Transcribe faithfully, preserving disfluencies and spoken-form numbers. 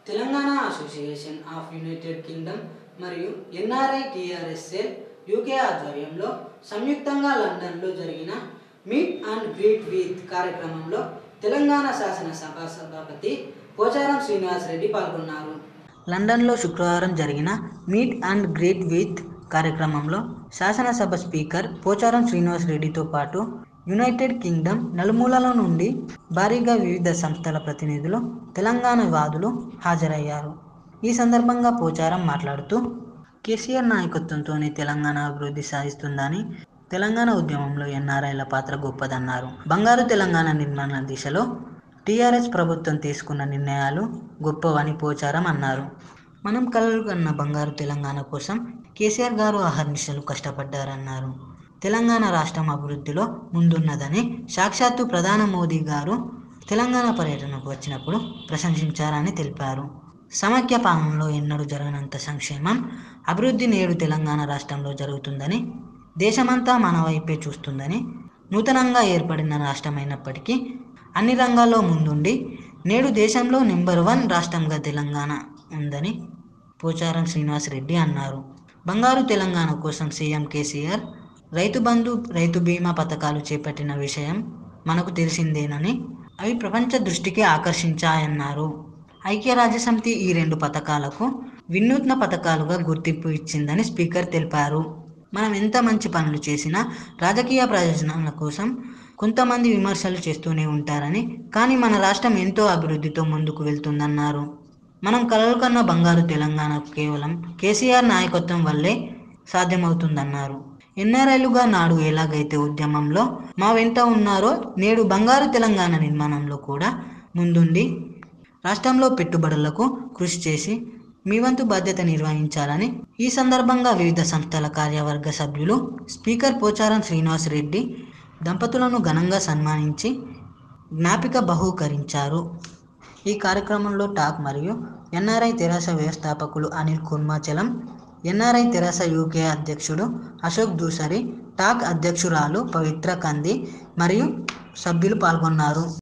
Telangana association of United Kingdom మరియు NRI TRSL UK ఆధ్వర్యంలో సంయుక్తంగా లండన్లో జరిగిన మీట్ అండ్ గ్రీట్ విత్ కార్యక్రమంలో తెలంగాణ శాసనసభ సభాపతి పోచారం శ్రీనివాస్ రెడ్డి పాల్గొన్నారు. లండన్లో శుక్రవారం జరిగిన మీట్ అండ్ గ్రీట్ విత్ కార్యక్రమంలో శాసనసభ స్పీకర్ పోచారం శ్రీనివాస్ రెడ్డితో పాటు యునైటెడ్ కింగ్డమ్ నలుమూలల నుండి భారీగా వివిధ సంస్థల ప్రతినిధులు, తెలంగాణ వాదులు హాజరయ్యారు. ఈ సందర్భంగా పోచారం మాట్లాడుతూ కేసీఆర్ నాయకత్వంతోనే తెలంగాణ అభివృద్ధి సాధిస్తుందని, తెలంగాణ ఉద్యమంలో ఎన్ఆర్ఐల పాత్ర గొప్పదన్నారు. బంగారు తెలంగాణ నిర్మాణ దిశలో టీఆర్ఎస్ ప్రభుత్వం తీసుకున్న నిర్ణయాలు గొప్పవని పోచారం అన్నారు. మనం కలలు కన్న బంగారు తెలంగాణ కోసం కేసీఆర్ గారు అహర్నిశలు కష్టపడ్డారన్నారు. తెలంగాణ రాష్ట్రం అభివృద్ధిలో ముందున్నదని సాక్షాత్తు ప్రధాని మోదీ గారు తెలంగాణ పర్యటనకు వచ్చినప్పుడు ప్రశంసించారని తెలిపారు. సమైక్య పాలనలో ఎన్నడూ జరగనంత సంక్షేమం, అభివృద్ధి నేడు తెలంగాణ రాష్ట్రంలో జరుగుతుందని, దేశమంతా మన వైపే చూస్తుందని, నూతనంగా ఏర్పడిన రాష్ట్రమైనప్పటికీ అన్ని రంగాల్లో ముందుండి నేడు దేశంలో నెంబర్ వన్ రాష్ట్రంగా తెలంగాణ ఉందని పోచారం శ్రీనివాస్ రెడ్డి అన్నారు. బంగారు తెలంగాణ కోసం సీఎం కేసీఆర్ రైతు బంధు, రైతు బీమా పథకాలు చేపట్టిన విషయం మనకు తెలిసిందేనని, అవి ప్రపంచ దృష్టికి ఆకర్షించాయన్నారు. ఐక్యరాజ్యసమితి ఈ రెండు పథకాలకు వినూత్న పథకాలుగా గుర్తింపు ఇచ్చిందని స్పీకర్ తెలిపారు. మనం ఎంత మంచి పనులు చేసినా రాజకీయ ప్రయోజనాల కోసం కొంతమంది విమర్శలు చేస్తూనే ఉంటారని, కానీ మన రాష్ట్రం ఎంతో అభివృద్ధితో ముందుకు వెళ్తుందన్నారు. మనం కలలు కన్న బంగారు తెలంగాణ కేవలం కేసీఆర్ నాయకత్వం వల్లే సాధ్యమవుతుందన్నారు. ఎన్ఆర్ఐలుగా నాడు ఎలాగైతే ఉద్యమంలో మా వెంట ఉన్నారో, నేడు బంగారు తెలంగాణ నిర్మాణంలో కూడా ముందుండి రాష్ట్రంలో పెట్టుబడులకు కృషి చేసి మీ వంతు బాధ్యత నిర్వహించాలని ఈ సందర్భంగా వివిధ సంస్థల కార్యవర్గ సభ్యులు స్పీకర్ పోచారం శ్రీనివాస్ రెడ్డి దంపతులను ఘనంగా సన్మానించి జ్ఞాపిక బహూకరించారు. ఈ కార్యక్రమంలో టాక్ మరియు ఎన్ఆర్ఐ తెరాస వ్యవస్థాపకులు అనిల్ కుర్మాచలం, ఎన్ఆర్ఐ తెరాస యూకే అధ్యక్షుడు అశోక్ దూసరి, టాక్ అధ్యక్షురాలు పవిత్ర కంది మరియు సభ్యులు పాల్గొన్నారు.